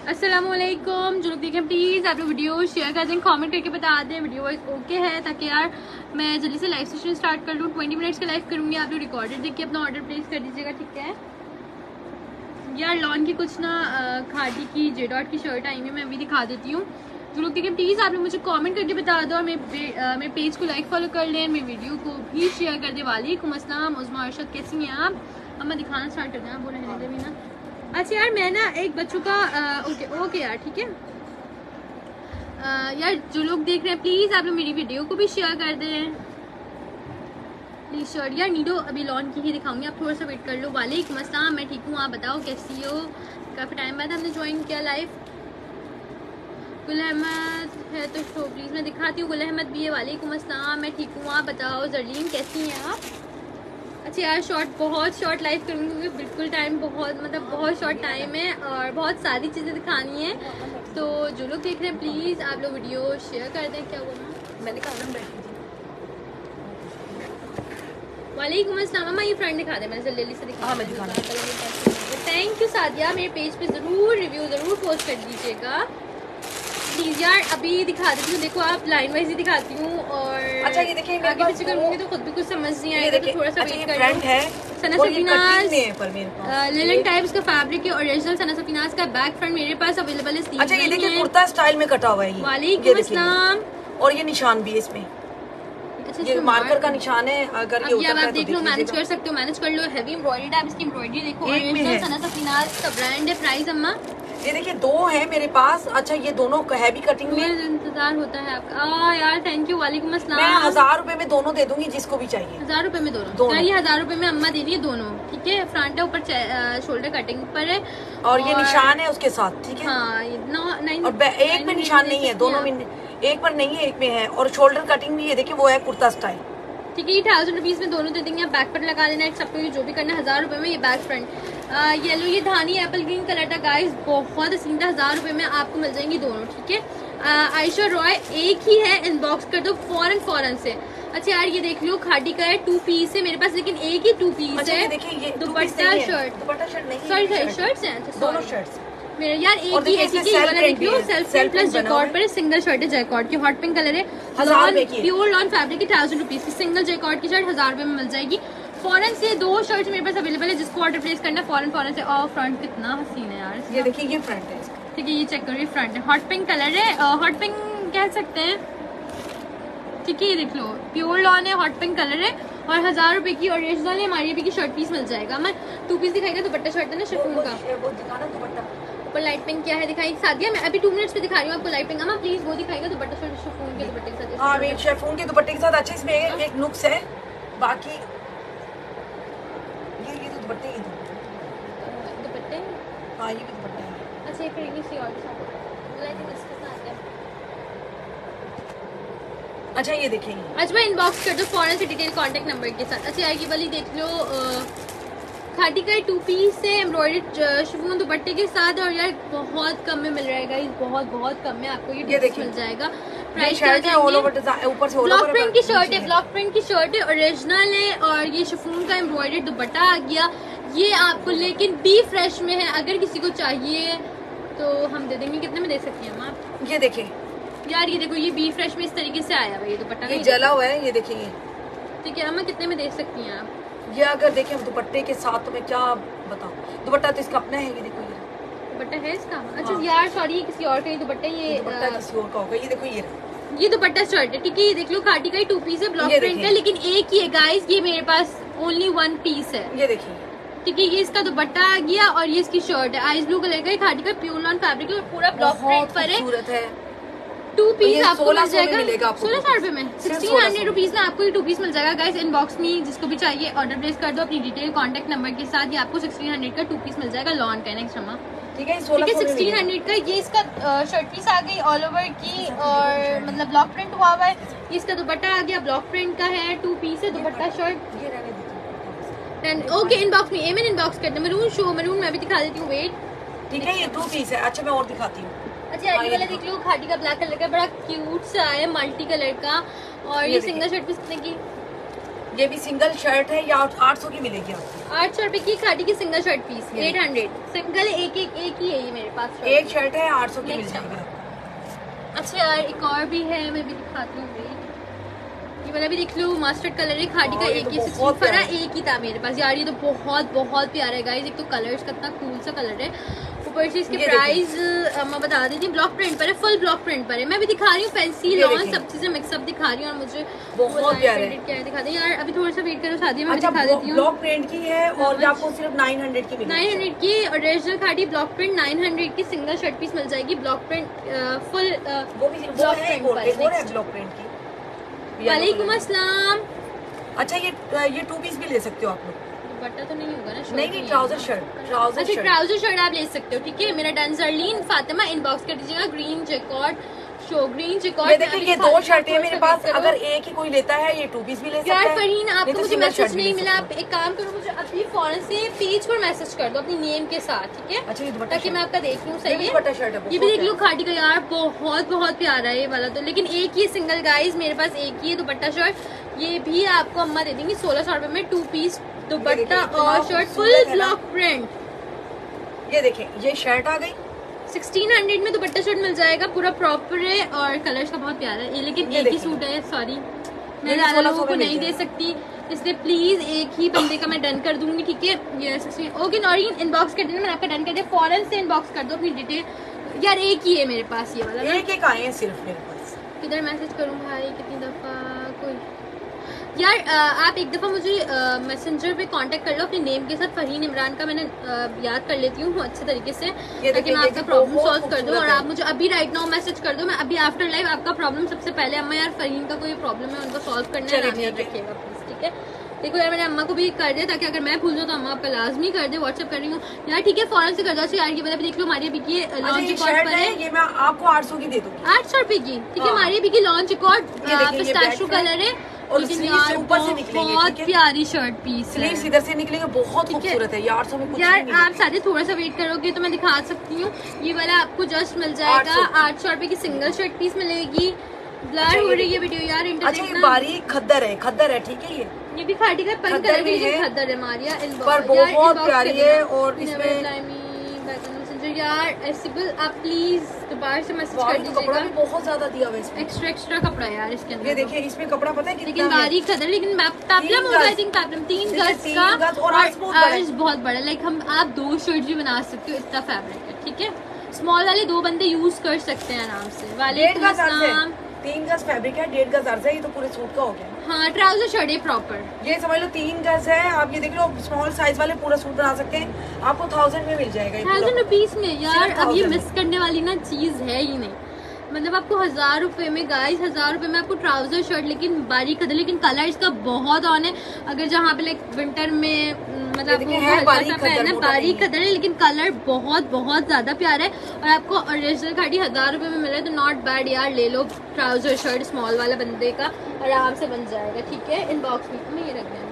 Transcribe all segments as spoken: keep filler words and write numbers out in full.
अस्सलामुअलैकुम। जो लोग देखें प्लीज़ आप लोग वीडियो शेयर कर दें, कमेंट करके बता दें वीडियो वाइज ओके है, ताकि यार मैं जल्दी से लाइव सेशन स्टार्ट कर लूँ। ट्वेंटी मिनट्स का लाइव करूँगी, आप लोग रिकॉर्डेड देख के अपना ऑर्डर प्लेस कर दीजिएगा, ठीक है यार। लॉन की कुछ ना खादी की जे डॉट की शर्ट आई हुई, मैं अभी दिखा देती हूँ। जो लोग देखें प्लीज़ आप लोग मुझे कमेंट करके बता दो, और मेरे मेरे पेज को लाइक फॉलो कर लें, मेरे वीडियो को भी शेयर कर दें। वालेकुम अस्सलाम उज़मा अरशद, कैसी हैं आप? अब मैं दिखाना स्टार्ट कर दें, आप बोले रहने दें ना। अच्छा यार मैं ना एक बच्चों का आ, ओके ओके यार ठीक है आ, यार जो लोग देख रहे हैं प्लीज़ आप लोग मेरी वीडियो को भी शेयर कर दें प्लीज़। शर्ट यार नीडो अभी लॉन की ही दिखाऊंगी, आप थोड़ा सा वेट कर लो। वालेकुम अस्सलाम, मैं ठीक हूँ, आप बताओ कैसी हो? काफ़ी टाइम बाद हमने ज्वाइन किया लाइव। गुल अहमद है तो शो प्लीज़, मैं दिखाती हूँ। गुल अहमद भी है। वालेकुम अस्सलाम, मैं ठीक हूँ, आप बताओ। जरलीन कैसी हैं आप? अच्छा यार शॉर्ट बहुत शॉर्ट लाइव करूँगी क्योंकि बिल्कुल टाइम बहुत मतलब बहुत शॉर्ट टाइम है और बहुत सारी चीज़ें दिखानी है। तो जो लोग देख रहे हैं प्लीज़ आप लोग वीडियो शेयर कर दें। क्या बोला मैंने कहा ना बैठी थी। वालेकुम अस्सलाम, अम्मा ये फ्रेंड दिखा दे, मैंने जल्दी जल्दी से दिखा। थैंक यू सादिया, मेरे पेज पे ज़रूर रिव्यू ज़रूर पोस्ट कर दीजिएगा प्लीज यार। अभी दिखा देती हूँ, देखो आप लाइन वाइज ही दिखाती हूँ और अच्छा ये देखिए आगे पीछे करूँगी तो खुद भी कुछ समझ नहीं आएगा, तो थोड़ा सा वेट कर लो। सना सफीनाज लिलन टाइप्स का फैब्रिक है, ओरिजिनल सना सफीनाज का बैक फ्रंट मेरे पास अवेलेबल है। अच्छा ये देखिए कुर्ता स्टाइल में कटा हुआ है। वालेकुम अस्सलाम, और ये निशान भी है इसमें, ये मार्कर का निशान है। अगर ये अब आप देख लो, मैनेज कर सकते हो, मैनेज कर लो। हैवी एम्ब्रॉयडर्ड आप इसकी एम्ब्रॉयडरी देखो, ओरिजिनल सना सफीनाज का ब्रांड है। प्राइस अम्मा ये देखिए दो है मेरे पास। अच्छा ये दोनों हैवी कटिंग में इंतजार होता है आपका। आ, यार थैंक यू। वालेकुम अस्सलाम, मैं हजार रुपए में दोनों दे दूंगी जिसको भी चाहिए। हजार रुपए में दोनों, दोनों। ये हजार रुपए में अम्मा दे रही है दोनों, ठीक है। फ्रंट है, ऊपर शोल्डर कटिंग पर है और, और ये निशान है उसके साथ, ठीक है। हाँ, और एक में निशान नहीं है, दोनों में एक पर नहीं है, एक में है। और शोल्डर कटिंग भी ये देखिए वो है कुर्ता स्टाइल, ठीक है। ये थाउजेंड रुपीज में दोनों दे देंगे, आप बैक पर लगा देना एक सबको, जो भी करना है। हजार रुपए में ये बैक फ्रंट येलो, ये धानी एप्पल ग्रीन कलर था गाइस, बहुत हसीन था। हजार रुपए में आपको मिल जाएंगी दोनों, ठीक है। आयशा रॉय एक ही है, इनबॉक्स कर दो फौरन फौरन से। अच्छा यार ये देख लो, खादी का है, टू पीस है मेरे पास, लेकिन एक ही टू पीस अच्छा, है। देखिए दुपट्टा शर्ट, दुपट्टा शर्ट नहीं, सॉरी सॉरी शर्ट्स हैं, दोनों शर्ट्स मेरे यार एक ही है, ठीक है। ये वाला देख लो, सेल्फ प्रिंट प्लस जैकॉर्ड पर सिंगल शर्ट है, जैकॉर्ड की हॉट पिंक कलर है, प्योर लॉन फैब्रिक की, थाउजेंड रुपीज की सिंगल जैकॉर्ड की शर्ट हजार रुपए में मिल जाएगी। फॉरन से दो शर्ट मेरे पास अवेलेबल है, जिसको ऑर्डर प्लेस करना है फॉरन फॉरन से। और फ्रंट कितना हसीन है यार, ये देखिए ये फ्रंट है, ठीक है। ये चेक करो, ये फ्रंट है, हॉट पिंक कलर है, हॉट पिंक कह सकते हैं, ठीक है। ये देख लो, प्योर लॉन है, हॉट पिंक कलर है और हजार रुपए की ओरिजिनल है हमारी की शर्ट पीस मिल जाएगा। मैं टू पीस दिखाएगा, दुपट्टा शर्ट है ना शिफॉन का, ऊपर लाइट पिंक क्या है दिखाई सादिया। मैं अभी टू मिनट्स पे दिखा रही हूँ आपको लाइट पिंक। अम्मा प्लीज वो दिखाएगा दुपट्टा शर्ट शिफॉन के दुपट्टे के साथ। हाँ अभी शिफॉन के दुपट्टे के साथ। अच्छा इसमें एक नुक्स है, बाकी ये ये तो दुपट्टे ही दुपट्टे, हाँ ये भी दुपट्टे हैं। अच्छा ये फिर इसी और लाइट इसके साथ है। अच्छा ये देखिए, अच्छा मैं इनबॉक्स कर दो फॉरन से डिटेल कांटेक्ट नंबर के साथ। अच्छा यार ये वाली देख लो, खादी का टू पीस है, एम्ब्रॉयडर्ड शिफॉन दुपट्टे के साथ, और यार बहुत कम में मिल रहेगा, बहुत बहुत कम में आपको ये, ये मिल जाएगा। प्राइस ऊपर से ब्लॉक प्रिंट की शर्ट है, ब्लॉक प्रिंट की शर्ट है, ओरिजिनल है, और ये शिफॉन का एम्ब्रॉयडर्ड दुपट्टा आ गया ये आपको, लेकिन बी फ्रेश में है। अगर किसी को चाहिए तो हम दे देंगे। कितने में दे सकती हैं आप? ये देखिए यार ये देखो, ये बी फ्रेश में इस तरीके से आया हुआ ये दुपट्टा, ये जला हुआ है, ये देखिए, ठीक है। हमें कितने में दे सकती हैं आप? ये अगर देखें दुपट्टे के साथ तो मैं क्या बताऊं, दुपट्टा तो इसका अपना है, ये देखो ये दुपट्टा है इसका। अच्छा हाँ। यार सॉरी किसी और का ये दुपट्टा, ये दुपट्टा किसी और का होगा। ये देखो ये ये दुपट्टा शर्ट है, ठीक है। ये देख लो, खादी का टू पीस है, ब्लॉक प्रिंट है, लेकिन एक ही है गाइस, ये मेरे पास ओनली वन पीस है। ये देखिए, ठीक है। ये इसका दुपट्टा आ गया और ये इसकी शर्ट है, आइस ब्लू कलर का, खादी का प्योर लॉन फैब्रिक है, पूरा ब्लॉक प्रिंट पर है। टू पीस आपको मिल जाएगा सोलह सौ रुपए में, सिक्सटीन हंड्रेड रुपीज में आपको ये टू पीस मिल जाएगा गाइस। इनबॉक्स में जिसको भी चाहिए ऑर्डर प्लेस कर दो अपनी डिटेल कांटेक्ट नंबर के साथ, ये आपको सिक्सटीन हंड्रेड का टू पीस मिल जाएगा लॉन का नेक्स्ट अम्मा, ठीक है। सिक्सटीन हंड्रेड का ये इसका शर्ट पीस आ गई ऑल ओवर की, और मतलब ब्लॉक प्रिंट हुआ हुआ है। इसका दुपट्टा आ गया, ब्लॉक प्रिंट का है, टू पीस है, दुपट्टा शर्ट। ओके इनबॉक्स में, एमएन इनबॉक्स करते हैं। मरून शो मरून मैं भी दिखा देती हूँ, वेट, ठीक है। ये टू पीस है। अच्छा मैं और दिखाती हूँ। अच्छा ये वाला देख लो, खादी का ब्लैक कलर का, बड़ा क्यूट सा है, मल्टी कलर का, और ये, ये सिंगल शर्ट पीस कितने की? ये भी सिंगल शर्ट है, या आठ सौ की मिलेगी आपको। आठ सौ रुपए की खादी की single shirt piece, eight hundred single, एक एक एक ही है ये मेरे पास। एक शर्ट है आठ सौ की मिल जाएगी आपको। अच्छा यार एक और भी है, मैं भी दिखाती हूँ, ये वाला भी देख लो, मस्टर्ड कलर है, खादी का एक ही फरा एक ही था मेरे पास यार। ये तो बहुत बहुत प्यारा है गाइस, एक तो कलर्स कितना कूल सा कलर है, ऊपर से इसकी प्राइस मैं बता देती हूँ, ब्लॉक प्रिंट पर है, फुल ब्लॉक प्रिंट पर है। मैं भी दिखा रही हूँ फैंसी लॉन सब चीजें मिक्सअप दिखा रही हूँ, और मुझे बहुत प्यारा है। क्या दिखा दे यार, अभी थोड़ा सा वेट करो शादी में अच्छा, दिखा देती हूँ। ब्लॉक प्रिंट की है और ये आपको सिर्फ नाइन हंड्रेड की मिलेगी। नाइन हंड्रेड की original khadi block print, nine hundred की सिंगल शर्ट पीस मिल जाएगी ब्लॉक प्रिंट फुल वो भी ब्लॉक प्रिंट पर, ब्लॉक प्रिंट की। वालेकुम अस्सलाम। अच्छा ये ये टू पीस भी ले सकते हो आप लोग, दुपट्टा तो नहीं होगा ना? नहीं नहीं, ट्राउजर शर्ट, ट्राउजर अच्छा ट्राउजर शर्ट आप ले सकते हो, ठीक है। मेरा डन जरलीन फातिमा इनबॉक्स कर दीजिएगा, green jacquard show green jacquard. ये देखिए ये दो शर्ट है मेरे पास, अगर एक ही कोई लेता है ये टू पीस भी ले सकता है। यार फरहीन आपको तो मुझे मैसेज नहीं मिला, आप एक काम करो, मुझे अभी फौरन से पेज पर मैसेज कर दो अपनी नेम के साथ, ठीक है। अच्छा ये दुपट्टा, ताकि मैं आपका देख लूँ। सही है, दुपट्टा शर्ट है, ये भी देख लो खादी का यार, बहुत बहुत प्यारा है ये वाला तो, लेकिन एक ही सिंगल गाइस मेरे पास एक ही है दुपट्टा शर्ट। ये भी आपको अम्मा दे देंगी सोलह सौ रुपए में, टू पीस दुपट्टा और शर्ट फुल ब्लॉक प्रिंट। ये देखें ये शर्ट आ गई, सिक्सटीन हंड्रेड में दुपट्टा शर्ट मिल जाएगा, पूरा प्रॉपर है और कलर्स का बहुत प्यारा है ये, लेकिन एक ही सूट है, सॉरी मैं ज्यादा लोगों को नहीं दे सकती, इसलिए प्लीज एक ही बंदे का मैं डन कर दूंगी, ठीक है। ये ओके नौरीन इनबॉक्स कर देना, मैंने आपका डन कर दिया, फौरन से इनबॉक्स कर दो अपनी डिटेल। यार एक ही है मेरे पास ये वाला, एक एक आए हैं सिर्फ मेरे पास। किधर मैसेज करूँ भाई, कितनी दफा कोई यार आ, आप एक दफ़ा मुझे मैसेंजर पे कांटेक्ट कर लो अपने नेम के साथ, फरहीन इमरान का मैंने आ, याद कर लेती हूँ अच्छे तरीके से, ताकि मैं आपका प्रॉब्लम सॉल्व कर दूँ। और आप मुझे अभी राइट नाउ मैसेज कर दो, मैं अभी आफ्टर लाइव आपका प्रॉब्लम सबसे पहले, अम्मा यार फरहीन का कोई प्रॉब्लम है उनको सॉल्व करना है, याद रखिएगा प्लीज, ठीक है। देखो यार मैंने अम्मा को भी कर दिया, ताकि अगर मैं भूल जाऊँ तो अम्मा आपका लाजमी कर दे, व्हाट्सएप कर रही हूँ यार, ठीक है। फौरन से कर दो। अच्छा यार ये वाला भी देख लो, हमारी अभी की लॉन्च रिकॉर्ड पर है, ये मैं आपको आठ सौ की दे दूँगी, आठ सौ रुपए की, ठीक है। हमारी अभी की लॉन्च रिकॉर्ड पिस्ताशियो कलर है, और यार ऊपर से निकलेंगे, बहुत प्यारी शर्ट पीस है, स्लीव्स इधर से निकलेंगे, बहुत खूबसूरत है यार। सौ में कुछ यार आप सारे थोड़ा सा वेट करोगे तो मैं दिखा सकती हूँ। ये वाला आपको जस्ट मिल जाएगा आठ सौ रुपए की सिंगल शर्ट पीस मिलेगी। ब्लर हो रही है वीडियो यार, अच्छा ये बारीक खद्दर है, खद्दर है, ठीक है। ये ये भी खाटी का पंख कलर की खद्दर है मारिया, पर बहुत प्यारी है। और इसमें यार एसिबल आप प्लीज दोबारा से मैसेज कर दीजिएगा, कपड़ा भी बहुत ज्यादा दिया हुआ है इसमें, एक्स्ट्रा एक्स्ट्रा कपड़ा है यार इसके अंदर। ये देखिए इसमें कपड़ा पता है कितना, लेकिन बारीक खदर, लेकिन पैपलम होगा, आई थिंक पैपलम तीन गज का, और अर्ज बहुत बड़ा, लाइक हम आप दो शर्ट भी बना सकते हो, इतना फैब्रिक है, ठीक है। स्मॉल वाले दो बंदे यूज कर सकते हैं आराम से। वालेकुम अस्सलाम। तीन गज फैब्रिक है, डेढ़ गज अर्ज है, ये तो पूरे सूट का हो गया। हाँ ट्राउजर शर्ट है प्रॉपर, ये समझ लो तीन गज है। आप ये देख लो स्मॉल साइज वाले पूरा सूट बना सकते हैं, आपको थाउजेंड में मिल जाएगा, थाउजेंड रुपीज में यार। अब ये मिस करने वाली ना चीज है ही नहीं, मतलब आपको हजार रुपए में गाइस, हजार रुपए में आपको ट्राउजर शर्ट, लेकिन बारीक कलर, लेकिन कलर इसका बहुत ऑन है। अगर जहाँ पे लाइक विंटर में मतलब पहनना बारीक कलर है, लेकिन कलर बहुत बहुत ज्यादा प्यारा है, और आपको ओरिजिनल खाड़ी हजार रुपए में मिले तो नॉट बैड यार। ले लो ट्राउजर शर्ट स्मॉल वाला बंदे का, आराम से बन जाएगा, ठीक है। इनबॉक्स में ये रख देंगे,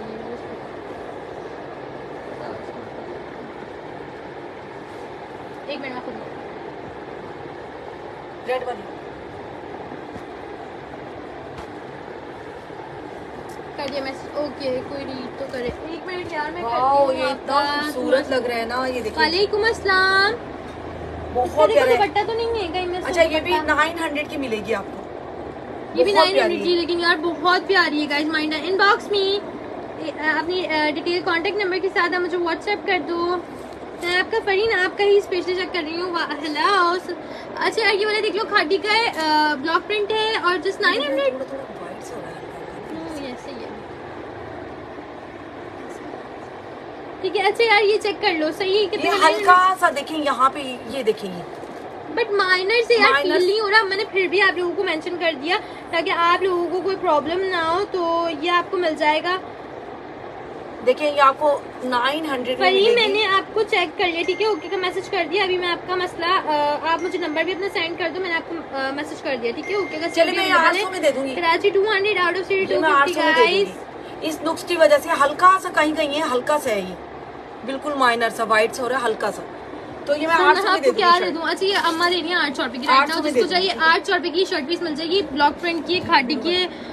एक मिनट में खुद रेड वाली कर दिया मैसेज, ओके कोई रीड तो करे, एक मिनट यार मैं वाओ ये इतना खूबसूरत लग रहा है ना, ये देखिए। वालेकुम अस्सलाम। बहुत प्यारा है, दुपट्टा तो नहीं है कहीं। अच्छा ये भी नाइन हंड्रेड की मिलेगी आपको, ये भी नाइन हंड्रेड की, लेकिन यार बहुत प्यारी है गाइस। माइंड इनबॉक्स में अपनी डिटेल कांटेक्ट नंबर के साथ आप मुझे व्हाट्सएप कर दो। मैं आपका फरहीन आपका ही स्पेशली चेक कर रही हूँ। हेलो। अच्छा यार ये वाला देख लो, खादी का है, ब्लॉक प्रिंट है, और जस्ट नाइन हंड्रेड। ठीक है। अच्छा यार ये चेक कर लो, सही है कितना हल्का सा देखें यहाँ पे, ये देखें ये बट माइनर से यार फील नहीं हो रहा। मैंने फिर भी आप लोगों को मेंशन कर दिया ताकि आप लोगों को कोई प्रॉब्लम ना हो, तो ये आपको मिल जाएगा। देखिए ये आपको नाइन हंड्रेड पर ही मैंने आपको चेक कर लिया, ठीक है, ओके का मैसेज कर दिया। अभी मैं आपका मसला आ, आप मुझे नंबर भी अपना सेंड कर दो, मैंने आपको मैसेज कर दिया, ठीक है, ओके का। चलिए मैं आठ सौ में दे दूंगी, Karachi two hundred out of city two fifty guys. इस नुक्स की वजह से हल्का सा कहीं कहीं है, हल्का सा है, ये बिल्कुल माइनर सा वाइट सा हो रहा है, हल्का सा, तो ये मैं आठ सौ में दे दूंगी। क्या दे दूं? अच्छा ये अम्मा दे रही है आठ सौ रुपए की, राइट नाउ जिसको चाहिए आठ सौ रुपए की शर्ट पीस मिल जाएगी, ब्लॉक प्रिंट की, खादी की,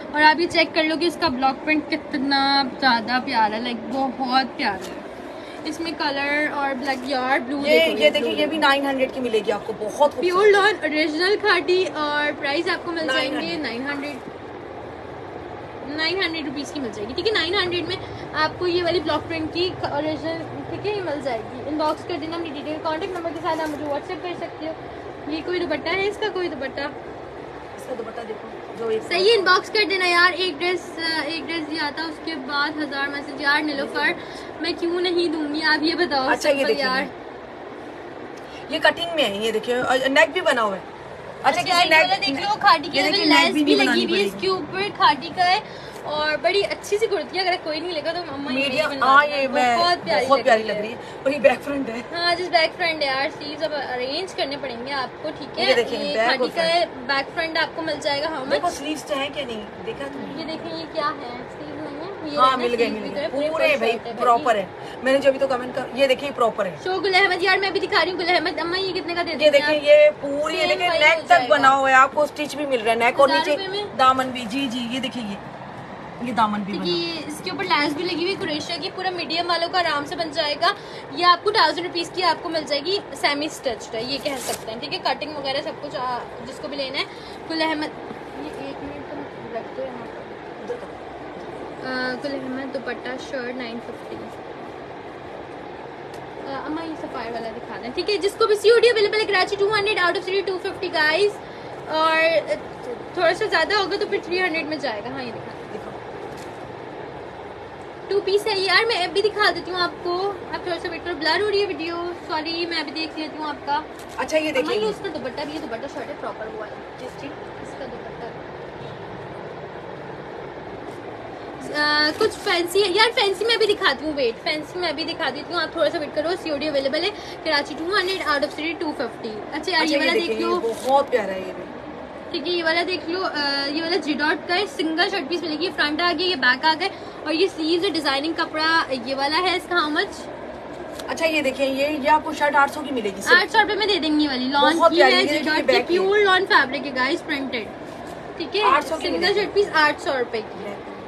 और आप ये चेक कर लो कि इसका ब्लॉक प्रिंट कितना ज़्यादा प्यारा है, लाइक बहुत प्यारा है। इसमें कलर और ब्लैक यार ब्लू, ये ये देखिए ये भी नाइन हंड्रेड की मिलेगी आपको, बहुत प्योर लॉन ओरिजिनल खाटी, और प्राइस आपको मिल जाएंगे nine hundred nine hundred rupees की मिल जाएगी, ठीक है। नाइन हंड्रेड में आपको ये वाली ब्लॉक प्रिंट की ओरिजिनल, ठीक है, ये मिल जाएगी। इनबॉक्स कर देना अपनी डिटेल कॉन्टेक्ट नंबर के साथ, आप मुझे व्हाट्सएप कर सकते हो। ये कोई दुपट्टा है, इसका कोई दुपट्टा, इसका दुपट्टा देखो जो एक सही है। इनबॉक्स कर देना यार। एक ड्रेस एक ड्रेस दिया था, उसके बाद हजार मैसेज यार नीलोफर मैं क्यों नहीं दूंगी, आप ये बताओ। अच्छा ये देखिए यार, ये कटिंग में है, ये देखिए नेक भी बना हुआ है। अच्छा किसी नेक देख लो, खाटी की लेस भी लगी हुई है इसके ऊपर, खाटी का है और बड़ी अच्छी सी कुर्ती है। अगर कोई नहीं लेगा तो मम्मा मीडियम, हाँ ये मैं बहुत प्यारी बहुत प्यारी लग रही है। और ये बैक फ्रंट है, हाँ जिस बैक फ्रंट है यार, स्लीव्स अब अरेंज करने पड़ेंगे आपको, ठीक है। ये देखिए खाटी का है, बैक फ्रंट आपको मिल जाएगा। How much? देखो स्लीव्स तो है क्या नहीं देखा तुमने? ये देखिए ये क्या है, स्लीव नहीं है, हाँ मिल गए मिल गए पूरे भाई प्रॉपर है। मैंने जो अभी तो कमेंट कर, ये देखिए प्रॉपर है। शो गुल अहमद यार, मैं भी दिखा रही हूँ गुल अहमद। अम्मा ये कितने का दे? ये देखिए ये पूरी, ये देखिए नेक तक बना हुआ है, आपको स्टिच भी मिल रहा है, नेक और नीचे दामन भी। जी जी ये देखिए ये ये दामन भी बना, ये इसके ऊपर लैस भी लगी हुई कुरेशिया की, पूरा मीडियम वालों का आराम से बन जाएगा। ये आपको थाउजेंड रुपीज की आपको मिल जाएगी, सेमी स्टिच्ड है ये कह सकते हैं, ठीक है। कटिंग वगैरह सब कुछ आ, जिसको भी लेना है। गुल अहमद ये एक मिनट तुम रख दो यहाँ पर। Gul Ahmed dupatta shirt nine fifty. अम्मा ये सफायर वाला दिखा दें, ठीक है। जिसको भी सीओडी अवेलेबल है Karachi two hundred, out of city two fifty guys, और थोड़ा सा ज्यादा होगा तो फिर थ्री हंड्रेड में जाएगा। हाँ ये दिखा टू पीस है यार, मैं अभी दिखा देती हूँ आपको, आप थोड़ा सा वेट करो, ब्लर हो रही है वीडियो, सॉरी मैं अभी देख लेती हूँ आपका। अच्छा ये देखिए ये उसका दुपट्टा भी, ये दुपट्टा शर्ट है प्रॉपर वो वाला, जिस ठीक इसका दुपट्टा आ, कुछ फैंसी है यार, फैंसी में भी दिखाती हूँ, वेट फैंसी में भी दिखा देती हूँ, आप थोड़ा सा वेट करो। सीओडी अवेलेबल है Karachi two hundred, out of city two fifty. अच्छा यार ये वाला देख लो, बहुत प्यारा है ये, ठीक है। ये वाला देख लो, आ, ये वाला जी डॉट का है, सिंगल शर्ट पीस मिलेगी, फ्रंट आ गया, ये बैक आ गया, और ये स्लीव्स है, डिजाइनिंग कपड़ा ये वाला है। इसका हाउ मच? अच्छा ये देखिए ये ये आपको शर्ट आठ सौ की मिलेगी, आठ सौ रुपए में दे देंगे वाली। लॉन की है, जी डॉट की प्योर लॉन फैब्रिक है गाइस, प्रिंटेड, ठीक है। सिंगल शर्ट पीस आठ सौ रुपए की।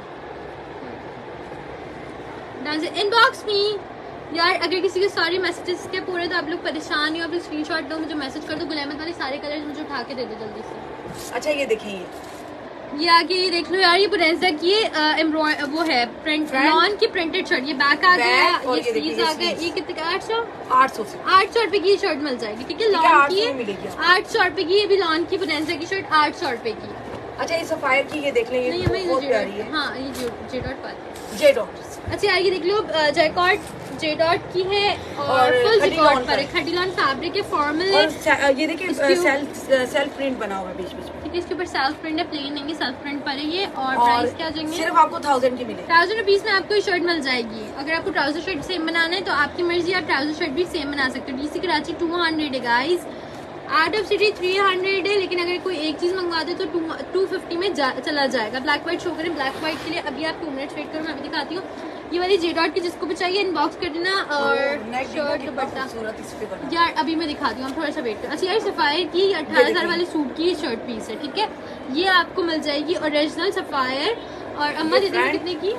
इनबॉक्स में यार अगर किसी के सॉरी मैसेजेस के पूरे तो आप लोग परेशान हो, आप लोग स्क्रीनशॉट दो, मुझे मैसेज कर दो, गुल अहमद वाले सारे कलर्स मुझे उठा के दे दो जल्दी से। अच्छा ये देखिए ये ये आगे ये देख लो यार, ये बुरेंजा की एम्ब्रॉय वो है, प्रिंट लॉन की प्रिंटेड शर्ट, ये बैक आ गया, ये स्लीव्स आ गए। ये कितने का? आठ सौ आठ सौ आठ सौ रुपए की शर्ट मिल जाएगी, ठीक है। लॉन की है आठ सौ रुपए की, ये भी लॉन की बुरेंजा की शर्ट आठ सौ रुपए की। अच्छा ये सफायर की, ये देख लें, ये बहुत प्यारी है। हाँ ये जे डॉट वाली, जे डॉट। अच्छा यार ये देख लो, जैकॉट जे डॉट की है और फुल जैकॉट पर है, खटीलॉन फैब्रिक है, फॉर्मल है। ये देखिए सेल्फ सेल्फ प्रिंट बना हुआ है बीच बीच में, ठीक है। इसके ऊपर सेल्फ प्रिंट है, प्लेन नहीं सेल्फ प्रिंट पर है ये। और प्राइस क्या जाएंगे? सिर्फ आपको थाउजेंड की मिलेगी, थाउजेंड रुपीज में आपको ये शर्ट मिल जाएगी। अगर आपको ट्राउजर शर्ट सेम बनाना है तो आपकी मर्जी, आप ट्राउजर शर्ट भी सेम बना सकते हो। डीसी कराची टू हंड्रेड है guys, out of city three hundred है, लेकिन अगर कोई एक चीज मंगवा दे तो टू फिफ्टी में जा, चला जाएगा। ब्लैक व्हाइट शो करें, ब्लैक व्हाइट के लिए अभी आप टू मिनट्स वेट करो, मैं अभी दिखाती हूँ। ये वाली जे डॉट की जिसको भी चाहिए इनबॉक्स कर देना। और शर्ट दुपट्टा यार अभी मैं दिखाती हूँ, थोड़ा सा वेट करो। अच्छा यार सफायर की अठारह हजार वाले सूट की शर्ट पीस है, ठीक है। ये आपको मिल जाएगी ओरिजिनल सफायर। और अम्मा दे देंगे कितने की?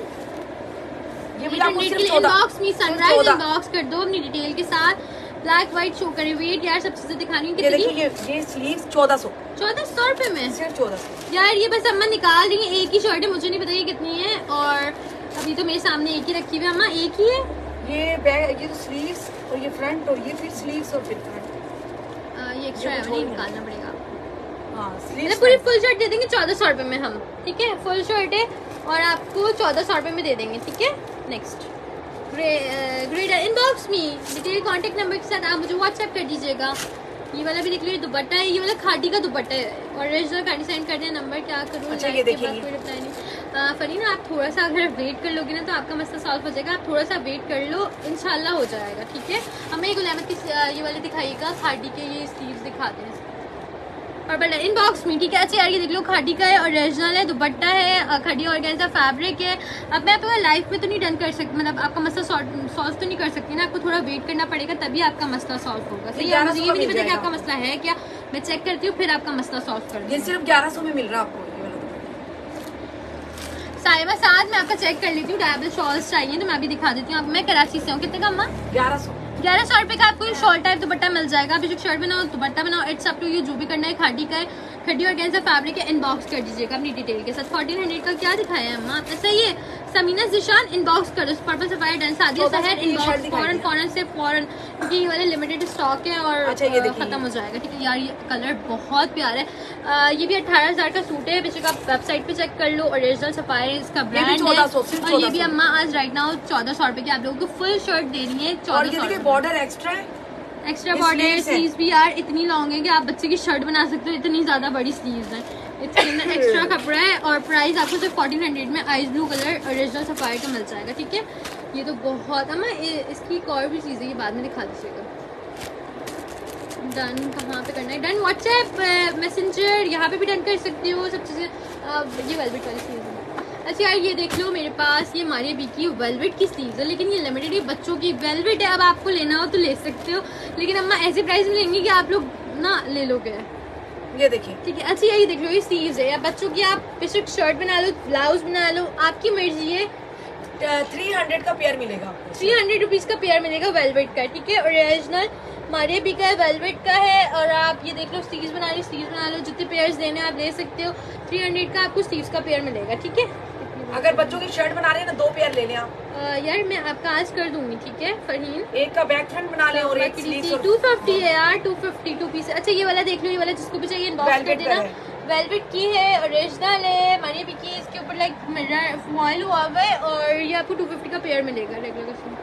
इनबॉक्स में सनराइज इनबॉक्स कर दो अपनी डिटेल के साथ। ब्लैक व्हाइट शो करे, वेट यार सब चीजें दिखानी है। ये ये ये स्लीव्स चौदह सौ चौदह सौ रुपए में, सिर्फ चौदह सौ यार। ये बस अम्मा निकाल रही है, एक ही शर्ट है, मुझे नहीं पता ये कितनी है। और अभी तो मेरे सामने एक ही रखी हुई है अम्मा, एक ही है। ये बैग, ये तो स्लीव्स और ये फ्रंट और ये फिर स्लीव्स और फिर फ्रंट, ये एक्स्ट्रा है, नहीं निकालना पड़ेगा। हाँ स्लीव्स पूरी फुल शर्ट दे देंगे चौदह सौ रुपए में हम, ठीक है। फुल शर्ट है और आपको चौदह सौ रुपए में दे देंगे, ठीक है। नेक्स्ट ग्रेड इनबॉक्स में डिटेल कॉन्टेक्ट नंबर के साथ आप मुझे व्हाट्सएप कर दीजिएगा। ये वाला भी देख लीजिए, दुपट्टा है, ये वाला खादी का दुपट्टा है, ओरिजिनल खादी सेंड कर दें। नंबर क्या करूँ? अच्छा ये देखिए, कोई रिप्लाई नहीं। फरीना आप थोड़ा सा अगर वेट कर लोगे ना तो आपका मसला सॉल्व हो जाएगा। आप थोड़ा सा वेट कर लो, इंशाल्लाह हो जाएगा, ठीक है। हमें गुल अहमद की ये वाले दिखाइएगा, खादी के ये स्लीव्स दिखाते हैं और बड़ा इनबॉक्स में, ठीक है। अच्छा यार ये देख लो, खादी का है, ओरिजिनल है, दुपट्टा है, खादी ऑर्गेन्जा फैब्रिक है। अब मैं आपको लाइफ में तो नहीं डन कर सकती, मतलब आपका मसला सॉल्व तो नहीं कर सकती ना, आपको थोड़ा वेट करना पड़ेगा तभी आपका मसला सॉल्व होगा। सही है, मुझे ये भी नहीं पता कि आपका मसला है क्या, मैं चेक करती हूँ फिर आपका मसला सॉल्व कर दूँ। ये सिर्फ ग्यारह सौ में मिल रहा है आपको। साहिबा साथ में आपका चेक कर लेती हूँ, डबल शॉल्स चाहिए तो मैं अभी दिखा देती हूँ आपको। मैं कराची से हूँ। कितने का अम्मा? ग्यारह सौ ग्यारह सौ रुपए का आपको शॉल टाइप दुपट्टा मिल जाएगा। अभी जो शर्ट बनाओ दुपट्टा बनाओ, इट्स अप टू यू, जो भी करना है। खाड़ी का है, खड्डी और कैंसर फैब्रिक है। इनबॉक्स कर दीजिएगा अपनी डिटेल के साथ। फोर्टीन हंड्रेड का क्या दिखाया है अम्मा आपने? सही है। समीना जिशान इनबॉक्स कर दो। पर्पल सफायर डन सादिया शहर इनबॉक्स फौरन फौरन से फौरन, क्योंकि ये वाले लिमिटेड स्टॉक है और अच्छा, ये खत्म हो जाएगा। ठीक है यार, ये कलर बहुत प्यारा है। आ, ये भी अठारह हजार का सूट है। बेशक आप वेबसाइट पे चेक कर लो। ओरिजिनल सफायर इसका ब्रांड है। और ये भी अम्मा आज राइट नाउ चौदह सौ रुपए की आप लोगों को फुल शर्ट दे रही है। चौदह सौ बॉर्डर एक्स्ट्रा है, एक्स्ट्रा बॉर्डर। स्लीव्स भी यार इतनी लॉन्ग है कि आप बच्चे की शर्ट बना सकते हो, इतनी ज्यादा बड़ी स्लीव्स है। इसके अंदर एक्स्ट्रा कपड़ा है और प्राइस आपको सिर्फ फोर्टीन हंड्रेड में ice blue colour original Sapphire का मिल जाएगा। ठीक है, ये तो बहुत अम्मा इसकी एक और भी चीज़ है, ये बाद में दिखा दीजिएगा। डन कहाँ पे करना है? डन व्हाट्सएप मैसेंजर यहाँ पे भी डन कर सकती हो सब चीज़ें। ये वेलवेट वाली चीज़ है। अच्छा यार, ये देख लो मेरे पास ये मारिया बी की वेलवेट की स्लीव्स है, लेकिन ये लिमिटेड है, बच्चों की वेलवेट है। अब आपको लेना हो तो ले सकते हो, लेकिन अम्मा ऐसे प्राइस में लेंगे कि आप लोग ना ले लोगे। ये देखिए, ठीक है। अच्छा यही देख लो, ये स्लीव्स है। या बच्चों की आप बेशक शर्ट बना लो, ब्लाउज बना लो, आपकी मर्जी है। थ्री हंड्रेड का पेयर मिलेगा आपको। थ्री हंड्रेड रुपीज का पेयर मिलेगा वेलवेट का। ठीक है, ओरिजिनल मारिया बी का है, वेलवेट का है। और आप ये देख लो, स्लीव्स बना लो, स्लीव्स बना लो, जितने पेयर्स देने आप ले सकते हो। थ्री हंड्रेड का आपको स्लीव्स का पेयर मिलेगा। ठीक है, अगर बच्चों की शर्ट बना रहे हैं ना, दो पेयर ले लें आप। यार मैं आपका आज कर दूंगी। ठीक है फरहीन, एक का बैक फ्रंट बना लें और एक स्लीव्स। टू फिफ्टी है यार, टू फिफ्टी टू पीस। अच्छा ये वाला देख लो, ये वाला जिसको भी चाहिए इनबॉक्स कर देना। वेलवेट की है, ओरिजिनल है, मारिया बी की। इसके ऊपर लाइक मिरर फॉइल हुआ हुआ है और ये आपको टू फिफ्टी का पेयर मिलेगा रेगुलर का।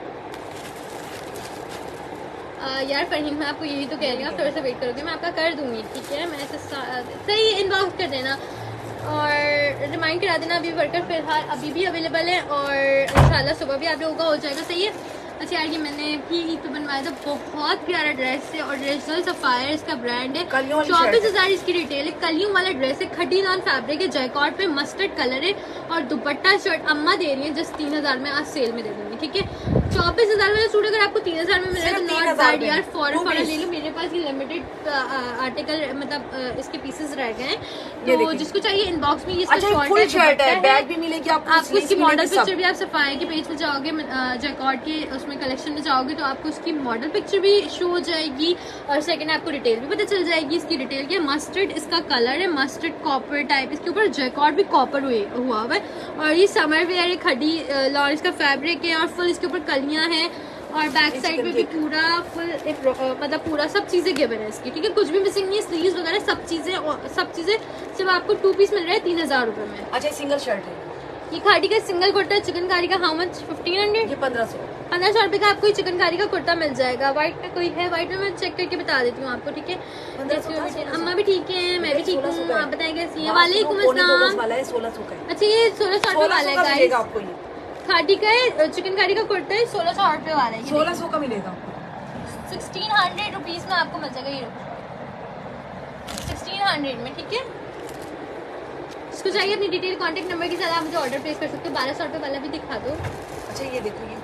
यार फरहीन, मैं आपको यही तो कह रही हूँ, आप थोड़ा सा वेट करोगे, मैं आपका कर दूंगी। ठीक है, मैं ऐसे सही इनबॉक्स कर देना और रिमाइंड करा देना। अभी वर्कर फिलहाल अभी भी अवेलेबल है और इंशाल्लाह सुबह भी आप लोगों का हो जाएगा। सही है। अच्छा यार, ये मैंने भी तो बनवाया था, बहुत प्यारा ड्रेस है, ओरिजिनल सफायर इसका ब्रांड है। चौबीस हजार इसकी रिटेल है। कलियों वाला ड्रेस है, खड्डी लॉन फैब्रिक है, जयकॉर्ड पे मस्टर्ड कलर है और दुपट्टा शर्ट अम्मा दे रही है जस्ट तीन हजार में, आज सेल में दे दूंगी। ठीक है, चौबीस हजार वाला सूट अगर आपको तीन हजार में मिल रहा है तो नॉट बैड यार, फॉरन फॉरन ले लो। मेरे पास ये लिमिटेड आर्टिकल मतलब इसके पीसेस रह गए हैं, तो जिसको चाहिए इनबॉक्स में ये शर्ट है, बैग भी मिलेगी आपको। आपको इसकी मॉडल पिक्चर भी, आप सफायर के पेज पे जाओगे, जयकॉर्ड के उसमें कलेक्शन में जाओगे तो आपको उसकी मॉडल पिक्चर भी शो हो जाएगी और सेकंड आपको डिटेल भी पता चल जाएगी। इसकी डिटेल क्या, मस्टर्ड इसका कलर है, मस्टर्ड कॉपर टाइप। इसके ऊपर जयकॉर्ड भी कॉपर हुआ हुआ है और ये समर वेयर है, खड्डी लॉन इसका फैब्रिक है और फुल इसके ऊपर कलियां हैं और बैक साइड में भी पूरा फुल मतलब पूरा सब चीजें गिवन है इसकी। ठीक है, कुछ भी मिसिंग नहीं है, स्लीव्स वगैरह सब चीजें सब चीजें सिर्फ आपको टू पीस मिल रहा है तीन हजार रुपए में। अच्छा, सिंगल शर्ट है ये, खाड़ी का सिंगल कुर्ता चिकनकारी का हाउ मच? Fifteen hundred. ये पंद्रह सौ पंद्रह सौ रुपए का आपको चिकनकारी का कुर्ता मिल जाएगा। व्हाइट में कोई है? व्हाइट में मैं चेक करके बता देती हूँ आपको। ठीक है, अम्मा भी ठीक है, मैं भी ठीक हूँ, आप बताएं कैसी है? वालेकुम अस्सलाम। सोलह सौ का। अच्छा, ये सोलह सौ रुपए वाला है आपको। ये खाड़ी का है, चिकनकारी का कुर्ता है, सोलह सौ रुपए वाला है। सोलह सौ का मिलेगा। सिक्सटीन हंड्रेड रुपीज में आपको मिल जाएगा ये, सिक्सटीन हंड्रेड में। ठीक है, इसको चाहिए अपनी डिटेल कांटेक्ट नंबर के साथ आप मुझे ऑर्डर प्लेस कर सकते हो। बारह सौ रुपए वाला भी दिखा दो। अच्छा, ये देखो, ये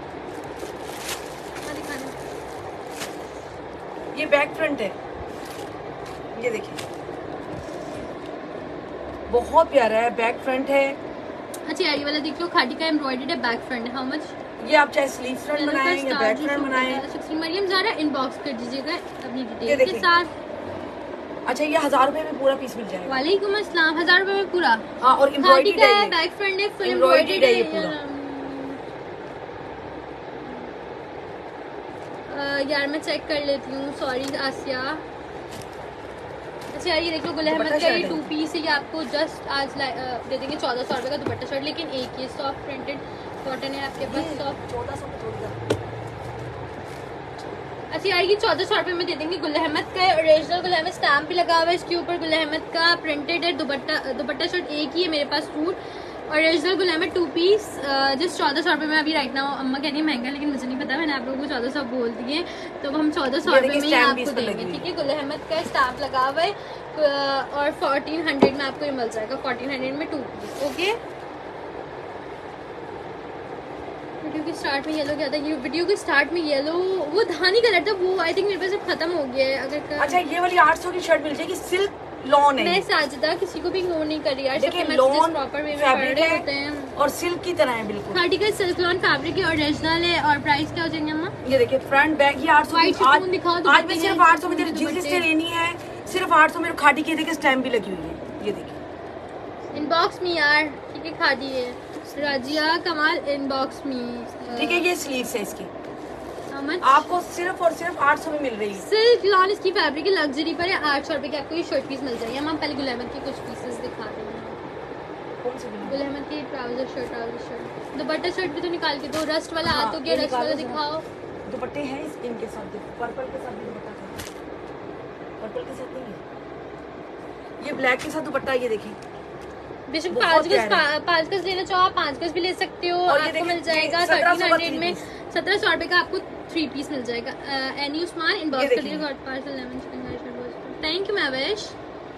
दिखाना, ये बैक फ्रंट है, ये देखिए बहुत प्यारा है, बैक फ्रंट है। अच्छा यार, ये वाला देख लो, खाड़ी का एम्ब्रॉयडर्ड है, बैक फ्रंट है। How much? ये आप चाहे स्लीव फ्रंट बनाएं या बैक फ्रंट बनाएं। मरियम ज़ारा इनबॉक्स कर दीजिएगा अपनी डिटेल के साथ। अच्छा, ये हजार रुपए में पूरा पीस मिल जाएगा। वालेकुम अस्सलाम। हजार रुपए में पूरा? हाँ, और एम्ब्रॉयडरी है, बैक फ्रंट है, फुल एम्ब्रॉयडरी है ये पूरा। यार मैं चेक कर लेती हूँ, सॉरी आसिया। अच्छा यार, ये देखो गुल अहमद का ये टू पीस है, ये आपको जस्ट आज दे देंगे चौदह सौ रुपए का दुपट्टा शर्ट, लेकिन एक ही सॉफ्ट प्रिंटेड कॉटन है आपके पास। सॉफ्ट चौदह सौ अच्छा यार, ये चौदह सौ रुपए में दे देंगे। गुल अहमद का है, ओरिजिनल गुल अहमद स्टैम्प भी लगा हुआ है इसके ऊपर, गुल अहमद का प्रिंटेड है। दुपट्टा दुपट्टा शर्ट एक ही है मेरे पास suit, original Gul Ahmed to piece just चौदह सौ रुपए में अभी राइट नाउ। अम्मा कह रही है महंगा, लेकिन मुझे नहीं पता, मैंने आप लोगों को चौदह सौ बोल दिए, तो हम चौदह सौ रुपए में ही आपको देंगे। ठीक है, गुल अहमद का स्टैम्प लगा हुआ है और फोर्टीन हंड्रेड में आपको ये मिल जाएगा, फोर्टीन हंड्रेड में टू पीस। ओके, वीडियो की स्टार्ट में येलो क्या था? ये वीडियो के स्टार्ट में येलो वो धानी कलर था, वो आई थिंक मेरे पास अब खत्म हो गया है। अगर अच्छा, ये वाली आठ सौ की शर्ट मिल जाएगी, सिल्क लॉन है। मैं साजिदा किसी को भी इग्नोर नहीं कर रही यार, देखिए सबके लॉन मैसेजेस प्रॉपर वे में पढ़ रहे होते हैं और सिल्क की तरह है बिल्कुल। आर्टिकल सिल्क लॉन फैब्रिक है, ओरिजिनल है। और प्राइस क्या हो जाएंगे अम्मा? ये देखिए फ्रंट बैक ये आठ सौ White chiffon दिखाओ, आज दुपट्टे मैं सिर्फ हैं, आठ सौ में जिस से लेनी है सिर्फ आठ सौ में खादी की देखिए स्टैम्प भी लगी हुई है। ये देखिए इनबॉक्स में यार, ठीक है खादी है राजिया कमाल इनबॉक्स में, ठीक है। ये स्लीव्स है इसकी, How much? आपको सिर्फ और सिर्फ आठ सौ में मिल रही है। सिल्क लॉन इसकी फैब्रिक है, लग्जरी पर है, आठ सौ रुपए की आपको ये शर्ट पीस मिल जाएगी। हम पहले गुल अहमद के कुछ पीसेस दिखा रहे हैं। कौन सी गुल अहमद की trouser shirt, trouser shirt dupatta shirt भी तो निकाल के दो, रस्ट वाला हाँ, आ तो गया, ये रस्ट वाला निकालो दिखाओ। दुपट्टे हैं इस इनके साथ, देखो पर्पल के साथ भी दुपट्टा है, पर्पल के साथ नहीं है, ये ब्लैक के साथ दुपट्टा। ये देखिए बेशक बहुत पाँच गज प्यारा है। पाँच गज लेना चाहो आप पाँच गज भी ले सकते हो, और ये आपको देखिए, मिल जाएगा ये सत्रह सौ थर्टीन का हंड्रेड three में, piece। सत्रह सौ रुपए का आपको थ्री पीस मिल जाएगा। एनी उस्मान ये इनबॉक्स कर देखिए। दीजिएगा parcel lemon chicken. Thank you मैवेश।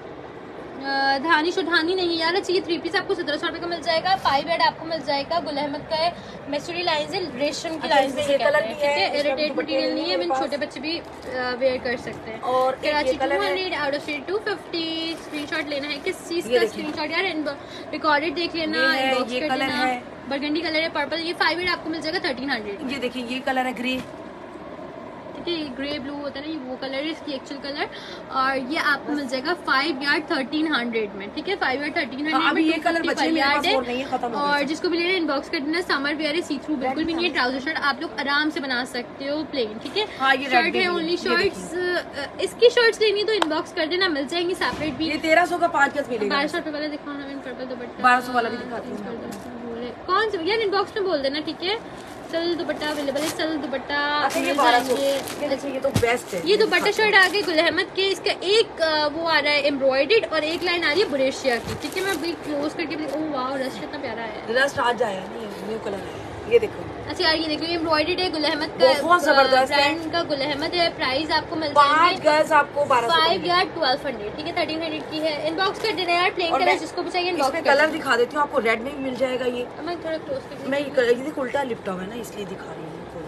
धानी शुधानी नहीं यार, चाहिए थ्री पीस आपको सत्रह सौ रुपए का मिल जाएगा। फाइव हेड आपको मिल जाएगा, गुल अहमद का है, मेसुरी लाइन है, रेशम की अच्छा, लाइन इसमें से ये कहते कलर हैं, भी ठीक है, है। इसमें इरिटेट दुपट्टे मटेरियल नहीं है, मेरे इवन पास। छोटे बच्चे भी वेयर कर सकते हैं। और एक कराची ये टू कलर है, hundred out of state two fifty. Screenshot लेना है किस चीज ये का? देखिए। स्क्रीनशॉट यार रिकॉर्डेड देख लेना, ये है, इनबॉक्स ये कर कलर लेना। है। बरगंडी कलर है, पर्पल। ये फाइव हेड आपको मिल जाएगा थर्टीन हंड्रेड। ये देखिए ये कलर है ग्रे, ठीक है। ग्रे ब्लू होता है ना, ये वो कलर है इसकी एक्चुअल कलर। और ये आपको मिल जाएगा फाइव यार्ड थर्टीन हंड्रेड में, ठीक है। फाइव यार्ड थर्टीन हाँ, हंड्रेड अभी में ये कलर बचे हैं, मेरे पास और नहीं है, खत्म हो गए और सब। जिसको भी लेना इनबॉक्स कर देना। समर वेयर है, सी थ्रू बिल्कुल भी नहीं है, ट्राउजर शर्ट आप लोग आराम से बना सकते हो प्लेन, ठीक है। हाँ, ये शर्ट रेड है भी ओनली है, ये शर्ट्स। इसकी शर्ट्स लेनी तो इनबॉक्स कर देना, मिल जाएंगी सेपरेट भी। ये तेरह सौ का पाँच गज मिलेगा। बारह सौ रुपए वाला दिखाओ ना, मैंने पर्पल दुपट्टा बारह सौ वाला भी दिखाती हूँ मैं बोले कौन सा यार, इनबॉक्स में बोल देना, ठीक है। सल दुपट्टा अवेलेबल है, सल दुपट्टा अच्छा ये मिल बारह सौ, जाएंगे। ये देखिए ये तो बेस्ट है। ये दुपट्टा शर्ट आ गई गुल अहमद के, इसका एक अ, वो आ रहा है एम्ब्रॉयडर्ड और एक लाइन आ रही है बुरेशिया की, ठीक है। मैं अभी क्लोज करके ओह वाओ, रस्ट कितना प्यारा है। रस्ट आज आया नहीं, न्यू कलर है, ये देखो। अच्छा यार ये देखो, ये एम्ब्रॉयडर्ड है, गुल अहमद का बहुत जबरदस्त है। ब्रांड का गुल अहमद है। प्राइस आपको मिल पाँच जाएंगे गज आपको बारह सौ फाइव यार ट्वेल्व हंड्रेड, ठीक है। थर्टीन हंड्रेड की है। इनबॉक्स कर देना यार, प्लेन और कलर मैं जिसको भी चाहिए इनबॉक्स इसमें कर कलर देना। दिखा देती हूँ आपको, रेड में भी मिल जाएगा ये। मैं थोड़ा क्लोज कर मैं ये कलर ये देखो उल्टा लिपटा हुआ है ना, इसलिए दिखा रही हूँ खोल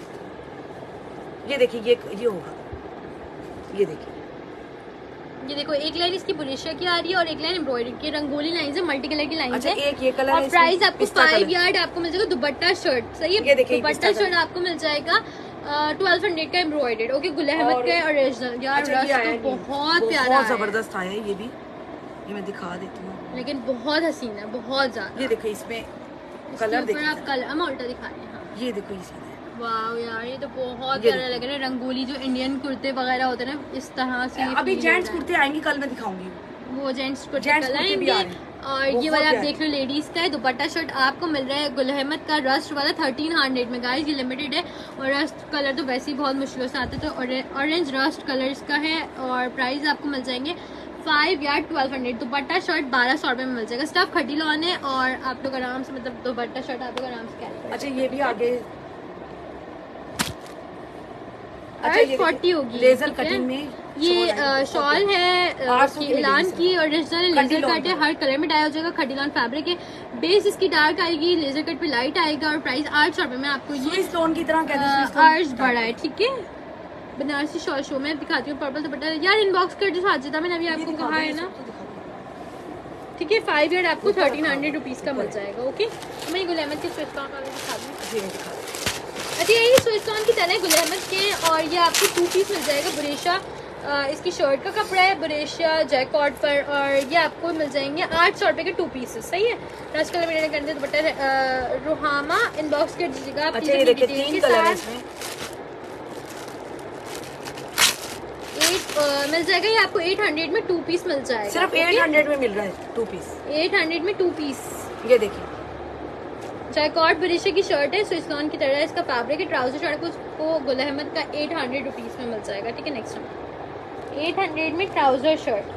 कर। ये देखिए ये ये होगा, ये देखिए ये देखो, एक लाइन इसकी बुरेशिया की आ रही है और एक लाइन एम्ब्रॉयडरी की, रंगोली लाइन है, मल्टी कलर की लाइन अच्छा है। एक ये कलर और है, प्राइस इसमें आपको पिस्ता फाइव कलर। यार्ड आपको मिल जाएगा दुपट्टा शर्ट, सही ये है। देखिए, दुपट्टा पिस्ता शर्ट कलर। आपको मिल जाएगा ट्वेल्व हंड्रेड का एम्ब्रॉयडर्ड, ओके। गुल अहमद और- का ओरिजिनल यार, अच्छा, ये रस्ट आया तो नहीं। बहुत प्यारा बहुत है, जबरदस्त आया है ये भी, ये मैं दिखा देती हूँ। लेकिन बहुत हसीन है, बहुत ज्यादा। ये देखो इसमें इसके कलर ऊपर देखिए, आप कलर हम उल्टा दिखा रहे हैं, हाँ। ये देखो इसमें वाओ यार, ये तो बहुत ये प्यारा लग रहा है। रंगोली जो इंडियन कुर्ते वगैरह होते हैं ना, इस तरह से अभी feel जेंट्स हो रहा है। कुर्ते आएंगे, कल मैं दिखाऊंगी। वो जेंट्स कुर्ते जेंट्स कल कुर्ते भी आएंगे। आ रहे हैं। और ये बहुत वाला आप प्यारे। देख लो, लेडीज का है। दुपट्टा शर्ट आपको मिल रहा है गुल अहमद का रस्ट वाला थर्टीन हंड्रेड में, गाइस ये लिमिटेड है। और रस्ट कलर तो वैसे ही बहुत मुश्किलों से आते, तो ऑरेंज रस्ट कलर इसका है। और प्राइस आपको मिल जाएंगे फाइव या ट्वेल्व हंड्रेड। दुपट्टा शर्ट बारह सौ रुपए में मिल जाएगा। स्टफ खटी लॉन है और आप लोग आराम से, मतलब दुपट्टा शर्ट आप लोग आराम से कैरी कर अच्छा ये भी आगे, अच्छा ये फोर्टी होगी, लेजर ठीक है? कटिंग में ये अ, शॉल है अ, आठ सौ की की इलान मिलेगी की, ओरिजिनल लेजर खटीलॉन कट है, का। हर कलर में डाया हो जाएगा। खटीलॉन फैब्रिक है, बेस इसकी डार्क आएगी, लेजर कट पे लाइट आएगा। और प्राइस आठ सौ रुपए में आपको ये स्विस टोन की तरह कहते हैं, स्विस टोन। अर्ज बड़ा है, ठीक है। बनारसी शॉल शो में दिखाती हूँ, पर्पल दुपट्टा यार इनबॉक्स कर जो साजिदा मैंने अभी ये आपको दिखा कहा दो, है ये ना, सब तो दिखा दो। ठीक है। फाइव ईयर आपको ऊपर थर्टीन रखा हंड्रेड हुआ, रुपीज का ऊपर। मिल जाएगा, ओके। तो मैं गुल अहमद के स्विच टॉन वाले दिखा दूँ। जी मैं दिखा दूँ। अच्छा ये स्विच टॉन की तरह है गुल अहमद के, और ये आपको टू पीस मिल जाएगा। बुरेशा अ, इसकी शर्ट का कपड़ा है, बुरेशिया जैकॉट पर। और ये आपको मिल जाएंगे आठ सौ रुपए के टू पीसेस, सही है। रश कलर मैंने कर दिया दुपट्टा अ, रोहामा इनबॉक्स कर दीजिएगा आप। अच्छा ये देखिए तीन कलर है इसमें, एट uh, मिल जाएगा। ये आपको एट हंड्रेड में टू पीस मिल जाएगा, सिर्फ एट हंड्रेड में मिल रहा है टू पीस। एट हंड्रेड में टू पीस। ये देखिए जैकॉट बुरेशिया की शर्ट है, स्विचलॉन की तरह इसका फैब्रिक है। ट्राउजर शर्ट को, को गुल अहमद का एट हंड्रेड रुपीज में मिल जाएगा, ठीक है। नेक्स्ट एट हंड्रेड में ट्राउजर शर्ट।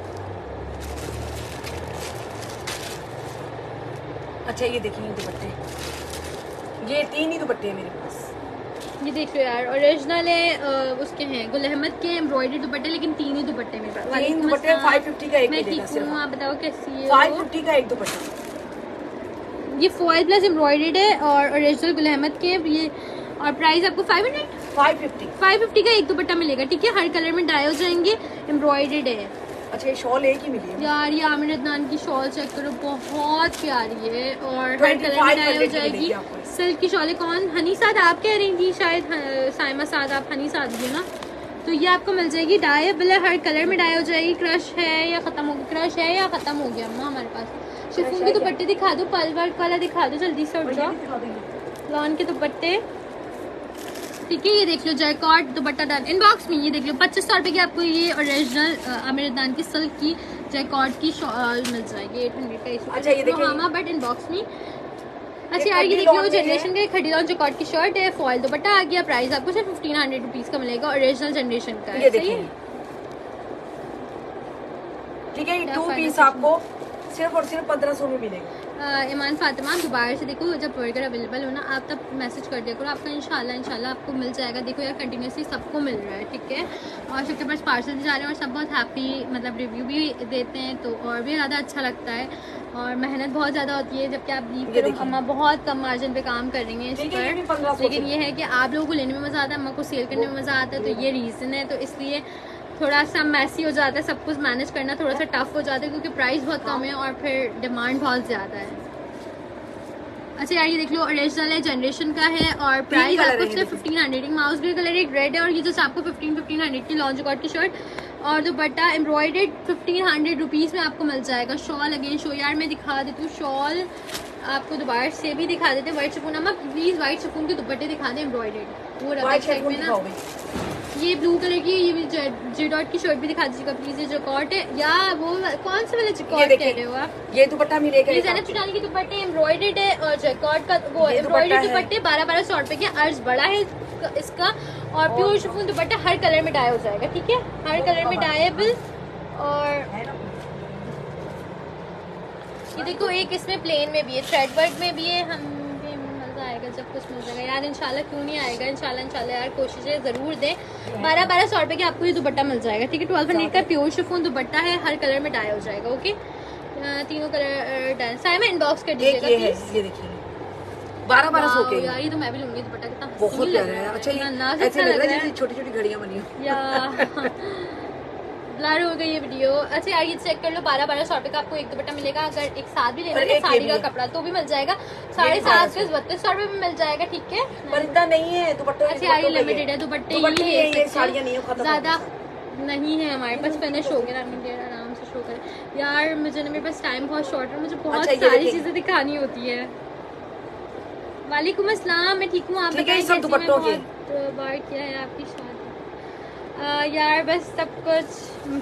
अच्छा ये देखिए ये दुपट्टे, ये तीन ही दुपट्टे हैं मेरे पास। ये देखो यार, ओरिजिनल है अ, उसके हैं गुल अहमद के एम्ब्रॉयडरी दुपट्टे, लेकिन तीन ही दुपट्टे मेरे पास। तीन वालेकुम दुपट्टे अस्सलाम। फाइव फिफ्टी का एक मैं मिलेगा ठीक सिर्फ, हूँ, आप बताओ कैसी है फाइव वो? फिफ्टी का एक दुपट्टा। ये फॉइल प्लस एम्ब्रॉयडर्ड है और ओरिजिनल गुल अहमद के ये। और प्राइस आपको five hundred five fifty five fifty का एक दुपट्टा मिलेगा, ठीक है। हर कलर में डाई हो जाएंगे, एम्ब्रॉयडर्ड है। अच्छा ये शॉल एक ही मिली है यार, ये आमिर अदनान की शॉल चेक करो, बहुत प्यारी है और हर पच्चीस कलर में डाई हो की जाएगी। मिलेगी आपको। सिल्क की शॉल है। कौन हनी साद आप कह रही थी शायद, हाँ, साइमा साद, आप हनी साद भी है ना। तो ये आपको मिल जाएगी डाइएबल है, हर कलर में डाई हो जाएगी। क्रश है या खत्म हो गया, क्रश है या खत्म हो गया अम्मा हमारे पास। शिफॉन के दुपट्टे दिखा दो, पल वर्क वाला दिखा दो जल्दी से, उठ जाओ। लॉन के दुपट्टे, ठीक है। ये देख लो जयकॉट दुपट्टा डन इनबॉक्स में। ये देख लो पच्चीस सौ रुपये की आपको ये ओरिजिनल आमिर अदनान की सिल्क की जयकॉट की मिल जाएगी। एट हंड्रेड का इशू। अच्छा ये देखिए हाँ बट इनबॉक्स में। अच्छा यार, ये देख लो जनरेशन का खड़ी लॉन जयकॉट की शर्ट है, फॉयल दुपट्टा आ गया। प्राइस आपको सिर्फ फिफ्टीन हंड्रेड रुपीज का मिलेगा, ओरिजिनल जनरेशन का है। सही है, ठीक है। ये टू पीस आपको सिर्फ और सिर्फ पंद्रह सौ में मिलेगा। ईमान फातिमा, दोबारा से देखो जब वर्कर अवेलेबल हो ना आप तब मैसेज कर दिया करो, आपका इंशाल्लाह इंशाल्लाह आपको मिल जाएगा। देखो यार कंटिन्यूसली सबको मिल रहा है, ठीक है। और सबके पास पार्सल भी जा रहे हैं और सब बहुत हैप्पी, मतलब रिव्यू भी देते हैं, तो और भी ज़्यादा अच्छा लगता है। और मेहनत बहुत ज़्यादा होती है जबकि आप लीव करो। अम्मा बहुत कम मार्जिन पे काम कर रही हैं इस पर, लेकिन ये है कि आप लोगों को लेने में मज़ा आता है, अम्मा को सेल करने में मज़ा आता है, तो ये रीज़न है। तो इसलिए थोड़ा सा मैसी हो जाता है, सब कुछ मैनेज करना थोड़ा सा टफ हो जाता है क्योंकि प्राइस बहुत कम है और फिर डिमांड बहुत ज़्यादा है। अच्छा यार, ये देख लो ओरिजिनल है, जनरेशन का है और प्राइस आपको सिर्फ fifteen hundred. Mouse grey colour एक रेड है और ये जैसे आपको फिफ्टीन फिफ्टीन हंड्रेड की लॉन्च कॉट की शर्ट और dupatta embroidered fifteen hundred rupees में आपको मिल जाएगा। शॉल अगेन शो यार, मैं दिखा देती हूँ शॉल आपको, दोबारा से भी दिखा देते हैं। व्हाइट शिफॉन, अम्मा प्लीज़ व्हाइट शिफॉन के दुपट्टे दिखा दें एम्ब्रॉयडर्ड, वो रखा में ना। ये ब्लू कलर की ये जी डॉट की शर्ट भी दिखा दीजिएगा प्लीज। ये जो कॉट है या वो कौन से वाले कॉट कह रहे हो आप? ये दुपट्टा मिलेगा, ये ज़ैनब चुटानी की दुपट्टे एम्ब्रॉयडर्ड है और जैकॉट का वो एम्ब्रॉयडर्ड दुपट्टे बारह बारह सौ रुपए के। अर्ज बड़ा है इसका और प्योर शिफॉन दुपट्टा हर कलर में डाई हो जाएगा, ठीक है। हर कलर में डाइएबल। और ये देखो एक इसमें प्लेन में भी है, थ्रेड वर्क में भी है। हम आएगा जब कुछ मिल जाएगा यार, इंशाल्लाह क्यों नहीं आएगा, इंशाल्लाह इंशाल्लाह यार कोशिशें जरूर दें। बारह बारह सौ रुपए के आपको ये दुपट्टा मिल जाएगा, ठीक है। ट्वेल्व हंड्रेड का प्योर शिफॉन दुपट्टा है, हर कलर में डाई हो जाएगा, ओके। तीनों कलर डन। साइमा इनबॉक्स कर दीजिएगा प्लीज। ये देखिए बारह बारह सौ के यार, ये तो मैं भी लूंगी दुपट्टा, कितना बहुत प्यारा है। अच्छा ये ऐसे लग रहा है जैसे छोटी छोटी घड़ियां बनी हो या ब्लर हो गई ये वीडियो। अच्छा यार, ये चेक कर लो, बारह बारह सौ रुपए का आपको एक दुपट्टा मिलेगा। अगर एक साथ भी लेना है साड़ी का कपड़ा तो भी मिल जाएगा, साढ़े सात से बत्तीस सौ रुपए में मिल जाएगा, ठीक है। पर इतना नहीं है दुपट्टा। अच्छा यार, ये लिमिटेड है दुपट्टे, ये साड़ियां नहीं है, ज्यादा नहीं है हमारे पास। फिनिश हो गया, आराम से शो करें यार। मुझे ना मेरे पास टाइम बहुत शॉर्ट है, मुझे बहुत सारी चीजें दिखानी होती है। वालेकुम अस्सलाम, मैं ठीक हूँ, आप बताइए। सब दुपट्टों के बार क्या है आपकी शादी? यार बस सब कुछ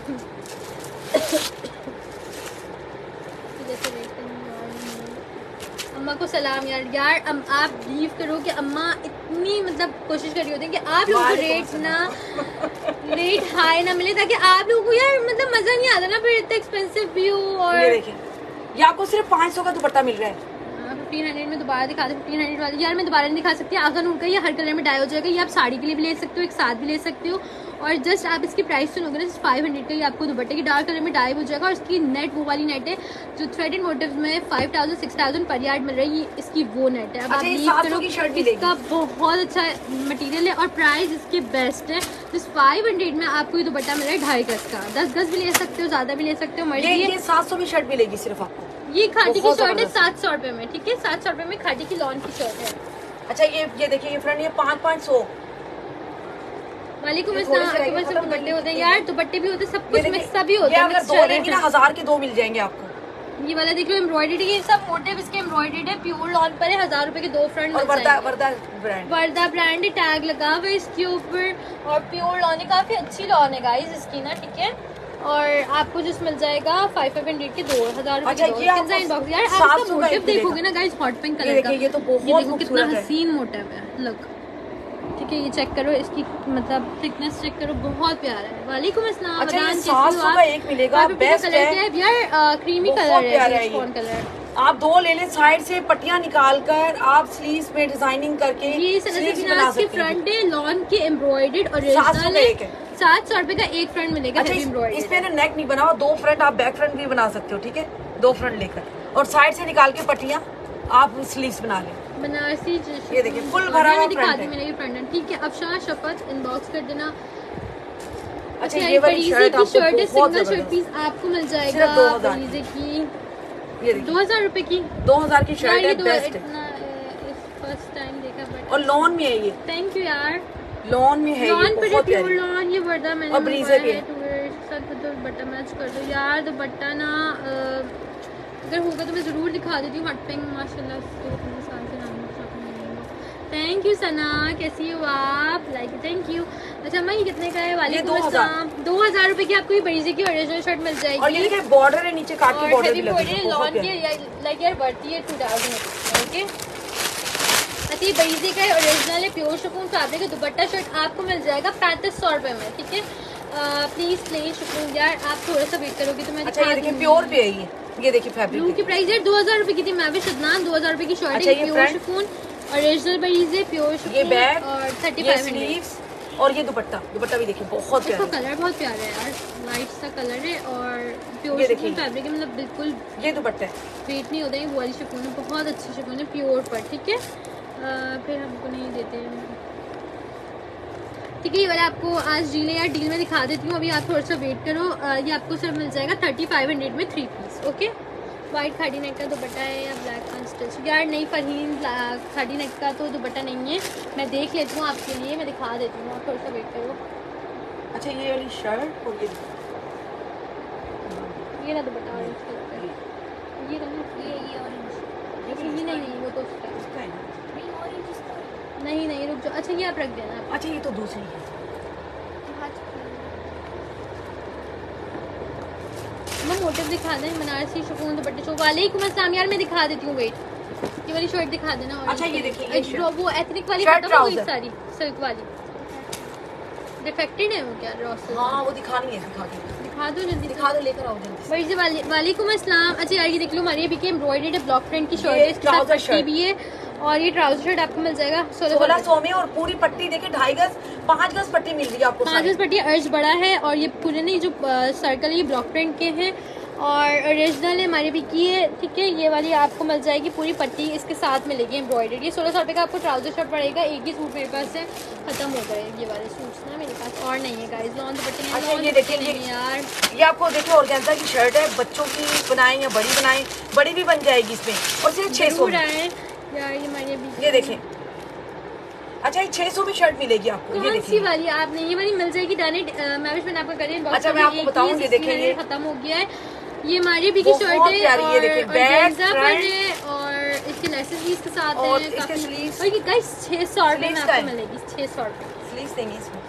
अम्मा को सलाम यार। यार अम, आप बिलीव करो कि अम्मा इतनी मतलब कोशिश कर रही होती है कि आप लोगों को रेट ना रेट हाई ना मिले, ताकि आप लोगों को यार मतलब मजा नहीं आता ना, फिर इतना एक्सपेंसिव भी हो। और ये देखिए, ये आपको सिर्फ पाँच सौ का दुपट्टा मिल रहा है। फिफ्टीन हंड्रेड में दोबारा दिखा दे, फिफ्टीन हंड्रेड वाली यार मैं दोबारा नहीं दिखा सकती। आसान उनका ये हर कलर में डाई हो जाएगा। ये आप साड़ी के लिए भी ले सकते हो, एक साथ भी ले सकते हो। और जस्ट आप इसकी प्राइस सुनोगे ना, जस्ट फाइव हंड्रेड का ये आपको दुपट्टे की डार्क कलर में डाई हो जाएगा। और इसकी नेट वो वाली नेट है जो थ्रेडेड मोटिव्स में फाइव थाउजेंड सिक्स थाउजेंड पर यार्ड मिल रही है, इसकी वो नेट है। अब आप लीव करो, इसका बहुत अच्छा मटीरियल है और प्राइस इसकी बेस्ट है। जस्ट फाइव हंड्रेड में आपको ये दुपट्टा मिल रहा है ढाई गज का। दस गज भी ले सकते हो, ज्यादा भी ले सकते हो, मर्जी है। सात सौ में शर्ट मिलेगी सिर्फ आपको। ये खाटी की शर्ट है सात सौ रुपए में, ठीक है। सात सौ रुपए में खाटी की लॉन की शर्ट है। अच्छा ये ये देखिए, ये फ्रेंड ये पाँच पाँच सौ। वालेकुम अस्सलाम। आपके पास सब दुपट्टे होते हैं यार, दुपट्टे भी होते हैं, सब कुछ मिक्स भी होता है। अगर दो लेंगी ना हजार के दो मिल जाएंगे आपको। ये वाला देख लो एम्ब्रॉयडर्ड, ये सब मोटिव इसके एम्ब्रॉयडर्ड है, प्योर लॉन पर है। हजार रुपए के दो फ्रंट। और Warda Warda brand Warda brand tag लगा हुआ है इसके ऊपर और प्योर लॉन है, काफी अच्छी लॉन है गाइस इसकी ना, ठीक है। और आपको जिस मिल जाएगा फाइव फाइव हंड्रेड के दो हजार रुपए के दो। डिजाइन बॉक्स यार, आप इसका मोटिव देखोगे ना गाइस, हॉट पिंक कलर का, ये तो बहुत कितना हसीन मोटिव है, लुक, ठीक है। ये चेक करो, इसकी मतलब थिकनेस चेक करो, बहुत प्यारा है। वालेकुम अस्सलाम। अच्छा ये सात सौ का एक मिलेगा, बेस्ट है यार, क्रीमी कलर है, कौन कलर आप दो ले लें। साइड से पट्टियां निकाल कर आप स्लीव्स में डिजाइनिंग करके ये की फ्रंट है, लॉन के एम्ब्रॉयडर्ड ओरिजिनल है। सात सौ रुपए का एक फ्रंट मिलेगा। अच्छा, इस, इसमें ना नेक नहीं बना हुआ, दो फ्रंट आप बैक फ्रंट भी बना सकते हो, ठीक है। दो फ्रंट लेकर और साइड से निकाल के पट्टियां आप स्लीव्स बना लें। बनारसी ये देखिए फुल भरा हुआ फ्रंट है, फ्रंट, ठीक है। अब शाह शफत इनबॉक्स कर देना। अच्छा ये वाली शर्ट आपको शर्ट है, बहुत सिंगल शर्ट जबरदस्त, पीस आपको मिल जाएगा सिर्फ दो हजार बरीजे की, ये देखिए दो हजार रुपए की। दो हजार की शर्ट है, यार ये बेस्ट है इतना फर्स्ट टाइम देखा बट और लॉन में है ये, थैंक यू यार। लॉन में है ये, लॉन पे बहुत प्योर प्यारी लॉन, ये वर्दा मैंने और ब्रीजे पे साथ दुपट्टा मैच कर दो यार। दुपट्टा ना अगर होगा तो मैं जरूर दिखा देती हूँ। हट पिंक माशाल्लाह इसके इतने साल से नाम थैंक यू सना, कैसी हो आप? Like thank you. अच्छा अम्मा ये कितने का है? वाले दो हजार दो हजार रुपए की आपको ये बरीजे की ओरिजिनल शर्ट मिल जाएगी और ये बॉर्डर है नीचे काट के बॉर्डर भी लगी है, लॉन की लाइक यार बढ़ती है टू थाउजेंड ओके। अच्छा ये बरीजे का है, ओरिजिनल है, प्योर शिफॉन फैब्रिक का दुपट्टा शर्ट आपको मिल जाएगा पैंतीस सौ रुपए में, ठीक है। प्लीज प्लीज शिफॉन यार आप थोड़ा सा वेट करोगे तो मैं अच्छा ये देखिए प्योर पे है ये, ये देखिए फैब्रिक ब्लू की प्राइस है दो हजार रुपए की थी। मैं भी शदनान दो हजार रुपए की शर्ट अच्छा, है, pure chiffon original Bareeze pure ये शिफॉन बैग और थर्टी ये फाइव स्लीव्स और ये दुपट्टा, दुपट्टा भी देखिए बहुत इसका प्यारा कलर बहुत प्यारा है यार, लाइट सा कलर है और प्योर ये शिफॉन देखिए। फैब्रिक है, मतलब बिल्कुल ये दुपट्टा है, वेट नहीं होता है। वो वाली शिफॉन है, बहुत अच्छी शिफॉन है प्योर पर, ठीक है। अ, फिर हमको नहीं देते हैं, ठीक है। ये वाला आपको आज डील है यार, डील में दिखा देती हूँ, अभी आप थोड़ा सा वेट करो। अ, ये आपको सर मिल जाएगा थर्टी फाइव हंड्रेड में three piece, okay. White khadi neck का दुपट्टा है या ब्लैक अनस्टिच यार नहीं, फरहीन खाड़ी नेक का तो दुपट्टा नहीं है, मैं देख लेती हूँ आपके लिए, मैं दिखा देती हूँ, आप थोड़ा सा वेट करो। अच्छा ये वाली शर्ट और ये ये ना दुपट्टा ऑरेंज कलर का है, ये ना ये ये ऑरेंज, अच्छा ये नहीं नहीं वो तो उसका है। इसका है ना? नहीं नहीं रुक जाओ, अच्छा ये आप रख देना। अच्छा ये तो दूसरी है, मैं मोटिव दिखा दें, बनारसी शिफॉन दुपट्टे शो। वालेकुम अस्सलाम यार मैं दिखा देती हूँ, वेट ये वाली शर्ट दिखा देना। अच्छा ये देखिए ये जो वो एथनिक वाली शर्ट, खत्म हो गई ट्राउजर। सारी, सिल्क वाली डिफेक्टेड है वो क्या रॉस? हाँ वो दिखानी है, दिखा दो दिखा दो जल्दी दिखा दो, लेकर आओ जल्दी। भाई से वाले वालेकुम अस्सलाम। अच्छा यार ये देख लो हमारी अभी के एम्ब्रॉयडर्ड है, ब्लॉक प्रिंट की शर्ट ये है, इसके साथ ट्राउजर पट्टी शर्ट। भी है और ये ट्राउजर शर्ट आपको मिल जाएगा सोलह सौ में और पूरी पट्टी देखिए ढाई गज पाँच गज पट्टी मिल रही है आपको। पाँच गज पट्टी अर्ज बड़ा है और ये पूरे नहीं जो सर्कल है ये ब्लॉक प्रिंट के हैं और ओरिजिनल है हमारे भी की है, ठीक है। ये वाली आपको मिल जाएगी पूरी पट्टी इसके साथ मिलेगी एम्ब्रॉयडरी। ये सोलह सौ रुपये का आपको ट्राउजर शर्ट पड़ेगा। एक ही सूट मेरे पास है, खत्म हो गए ये वाले सूट्स ना मेरे पास, और नहीं है गाइस। लॉन दुपट्टे हैं, अच्छा, लॉन ये दुपट्टे देखिए, नहीं है यार। ये आपको देखिए ऑर्गेन्जा की शर्ट है, बच्चों की बनाएं या बड़ी बनाएं, बड़ी भी बन जाएगी इसमें और सिर्फ छह सौ जरूर आए यार। ये हमारे अभी ये देखें, अच्छा ये छह सौ में शर्ट मिलेगी आपको। ये कौन सी देखिए वाली आपने ये वाली मिल जाएगी डायरेक्ट मैं भी मैंने आपको करें। अच्छा, मैं आपको बताऊं, ये देखें, ये खत्म हो गया है। ये हमारी भी की बहुत शर्ट है प्यारी, ये देखिए, और बैक, organza पर फ्रंट है और इसके लेसेस भी इसके साथ और हैं इसके काफी। sleeves- और ये गाइस छह सौ रुपये में sleeves का आपको है। मिलेगी, छह सौ रुपये। स्लीव्स देंगे इसमें,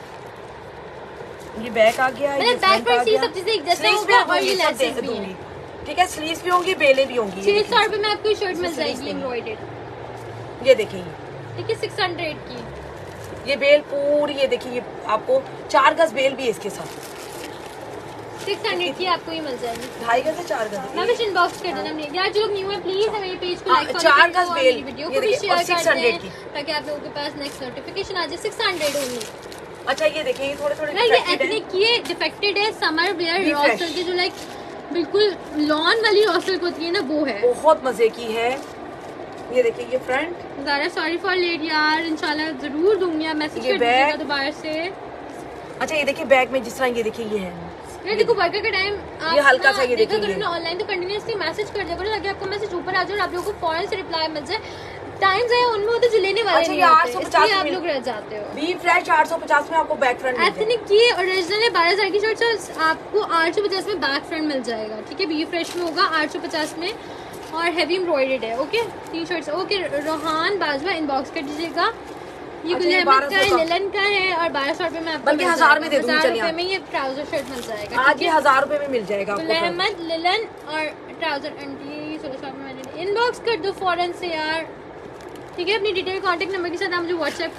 ये बैक आ गया, ये मतलब बैक फ्रंट आ पर गया, सब चीजें एक जैसा स्लीव्स भी होगा और ये दूंगी, सब लेसेस दे भी दूंगी, हैं। ठीक है। स्लीव्स भी होंगी, बेलें भी होंगी। ये छह सौ देखिए, रुपये में आपको ये शर्ट मिल इसमें जाएगी sleeves एम्ब्रॉयडर्ड, ये देखिए, ठीक है। सिक्स हंड्रेड की ये बेल पूरी, ये देखिए, ये आपको चार गज बेल भी है इसके साथ, सिक्स हंड्रेड की आपको ये मिल जाएगी। ढाई गज से चार गज। मैं भी इनबॉक्स कर देना अपने यार, जो लोग न्यू है प्लीज मेरे पेज को हाँ, लाइक चार गज बेल, वीडियो ये को भी देखिए, और शेयर six कर hundred दें की। ताकि आप लोगों के पास नेक्स्ट नोटिफिकेशन आ जाए। Six hundred only. अच्छा ये देखिए, ये थोड़े थोड़े ये defected हैं। एथनिक की है, डिफेक्टेड है, समर वेयर Be fresh। रॉसल की जो लाइक बिल्कुल लॉन वाली रॉसल होती है ना वो है। बहुत मजे की है। ये देखिए, ये front, Zara sorry for late यार, इंशाल्लाह जरूर दूंगी, आप मैसेज ये कर दीजिएगा बैग। दोबारा से। अच्छा ये देखिए बैग में जिस तरह, ये देखिए, ये है, ये देखो वर्कर का टाइम ये हल्का सा ये देखा देखिए, करो ना ऑनलाइन तो कंटिन्यूअसली मैसेज कर दिया करो ताकि आपको मैसेज ऊपर आ जाए और आप लोगों को फौरन से रिप्लाई मिल जाए। टाइम है उनमें होते जो लेने वाले अच्छा, नहीं ये होते, आठ सौ पचास इसलिए आप में- लोग रह जाते हो। बी फ्रेश आठ सौ पचास में आपको बैक फ्रंट मिल जाएगा। एथनिक की ओरिजिनल है बारह हजार की शर्ट, आपको आठ सौ पचास में बैक फ्रंट मिल जाएगा, ठीक है। बी फ्रेश में होगा आठ सौ पचास में और हैवी एम्ब्रॉयडर्ड है, ओके। तीन shirts, okay. Rohan Bajwa inbox कर दीजिएगा। ये अच्छा, गुल ये अहमद बारह का सौ है, का। लिलन का है और बारह सौ रुपए में आपको बल्कि मिल हजार जाएगा। में दे दूंगी, हजार चलिए रुपए आप। में ये ट्राउजर शर्ट मिल जाएगा, आज ठीक ये है। हजार रुपए में मिल जाएगा गुल आपको। अहमद, लिलन और ट्राउजर आंटी सोलह सौ में इनबॉक्स कर दो फौरन से यार, ठीक है। अपनी डिटेल कांटेक्ट नंबर के साथ आप मुझे व्हाट्सएप